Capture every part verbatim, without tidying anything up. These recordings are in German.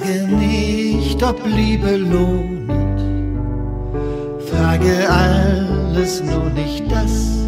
Frage nicht, ob Liebe lohnet, frage alles, nur nicht das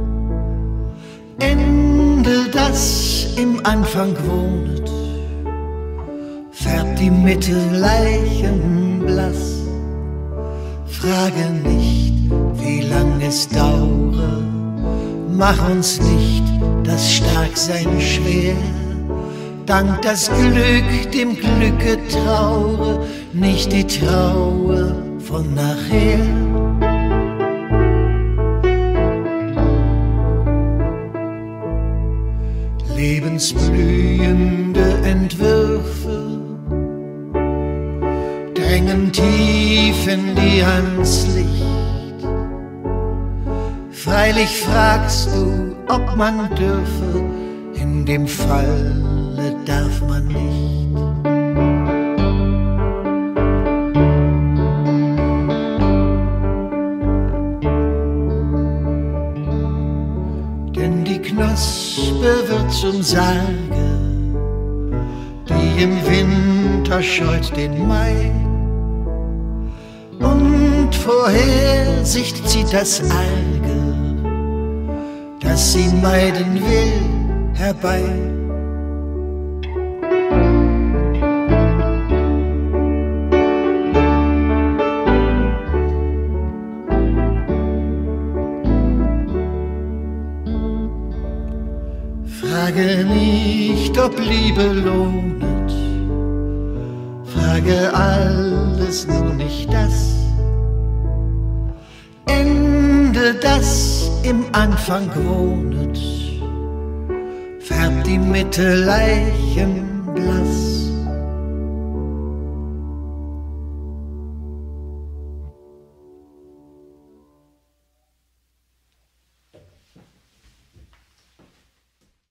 Ende, das im Anfang wohnet, färbt die Mitte leichenblass. Frage nicht, wie lang es dauere, mach uns nicht das Starksein schwer. Dank das Glück dem Glücke traure, nicht die Trauer von nachher. Lebensblühende Entwürfe drängen tief in die ans Licht. Freilich fragst du, ob man dürfe, in dem Falle darf man nicht. Denn die Knospe wird zum Sarge, die im Winter scheut den Mai, und Vorhersicht zieht das Arge, das sie meiden will, herbei. Frage nicht, ob Liebe lohnet, frage alles, nur nicht das Ende, das im Anfang wohnet, färbt die Mitte leichenblass.